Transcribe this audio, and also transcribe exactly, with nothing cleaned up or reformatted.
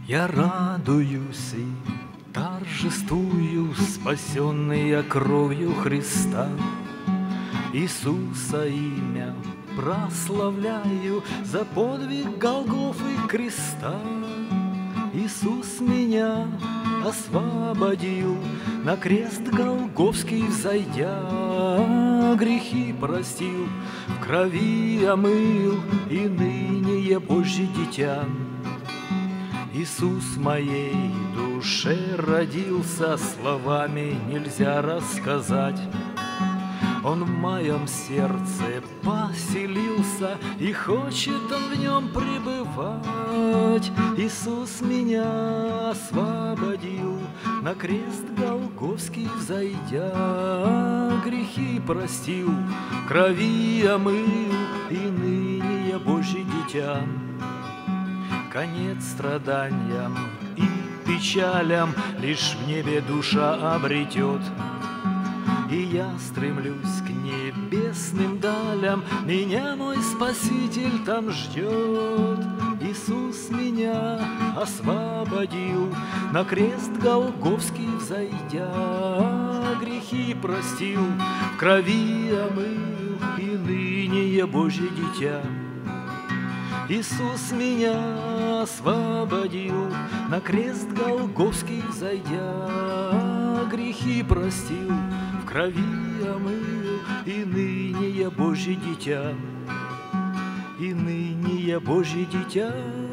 Я радуюсь и торжествую, спасенный я кровью Христа. Иисуса имя прославляю за подвиг Голгофы креста. Иисус меня освободил, на крест Голгофский взойдя, грехи простил, в крови омыл, и ныне я Божье дитя. Иисус моей душе родился, словами нельзя рассказать. Он в моем сердце поселился, и хочет он в нем пребывать. Иисус меня освободил, на крест Голгофский взойдя, грехи простил, крови омыл, и ныне я Божье дитя. Конец страданиям и печалям лишь в небе душа обретет. И я стремлюсь к небесным далям, меня мой Спаситель там ждет. Иисус меня освободил, на крест Голгофский взойдя, грехи простил, в крови омыл, и ныне я Божье дитя. Иисус меня освободил, на крест Голгофский взойдя, грехи простил, в крови омыл, и ныне я Божье дитя, и ныне я Божье дитя.